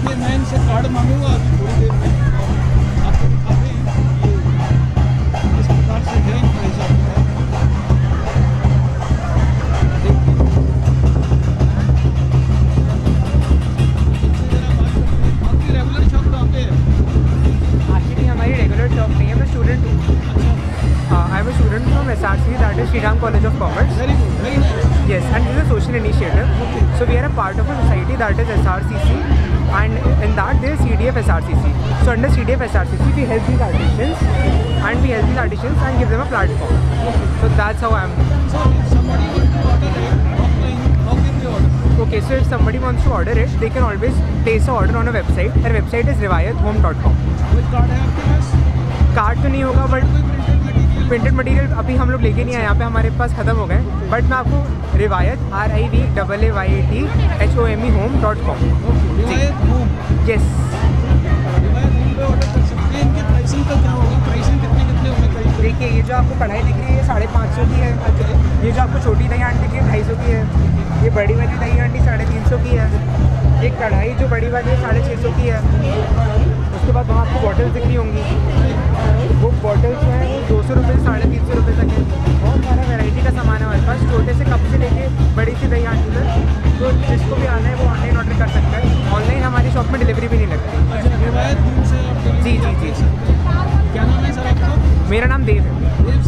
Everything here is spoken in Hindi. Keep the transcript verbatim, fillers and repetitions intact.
देखिए मैं इनसे कार्ड मांगूंगा अभी थोड़ी देर में, आपको दिखाते हैं ये इस प्रकार से है प्राइस आपका। देखिए इनसे जरा बात करते हैं। आपकी रेगुलर शॉप कहाँ पे है? एक्चुअली हमारी रेगुलर शॉप नहीं है, मैं स्टूडेंट हूँ। I am a student from S R C, that is Shriram college of commerce. Very good, very nice. Yes, and this is a social initiative. Okay. So we are a part of a society that is S R C C, and in that there is C D F S R C C. So under C D F S R C C we help these artisans, and we help these artisans and give them a platform. Okay. So that's how I am. So if somebody wants to order it offline, how can they order? Okay, so if somebody wants to order it, they can always place a order on a website. Our website is rivayat home dot com. कोई कार्ड है आपके पास? कार्ड तो नहीं होगा, बट कोई प्रिंटेड मटेरियल? प्रिंटेड मटेरियल अभी हम लोग लेके नहीं आए यहाँ पे, हमारे पास ख़त्म हो गए। बट मैं आपको Riwayat R I V double A Y A T H O M E home dot com. Riwayat home, yes, Riwayat home पे ऑर्डर कर सकते हैं। इनकी प्राइसिंग का क्या होगा? प्राइसिंग कितने कितने होंगे प्राइस? देखिए ये जो आपको कढ़ाई दिख रही है ये साढ़े पाँच सौ की है। ये जो आपको छोटी दही हांडी दिख रही है ढाई सौ की है। ये बड़ी वाली दही हांडी साढ़े तीन सौ की है। एक कढ़ाई जो बड़ी वाली है साढ़े छः सौ की है। उसके बाद वहाँ आपको बॉटल्स दिख रही होंगी, वो बॉटल्स जो हैं वो दो सौ रुपये से साढ़े तीन सौ रुपये तक है। बहुत सारा वैरायटी का सामान है हमारे पास, छोटे से कप से लेके बड़ी सी दही हांडी तक। तो जिसको भी आना है वो ऑनलाइन ऑर्डर कर सकता है। ऑनलाइन हमारी शॉप में डिलीवरी भी नहीं लगती। अच्छा, रिवायत होम से आप जी जी जी। क्या नाम है सर आपका? मेरा नाम देव है। देव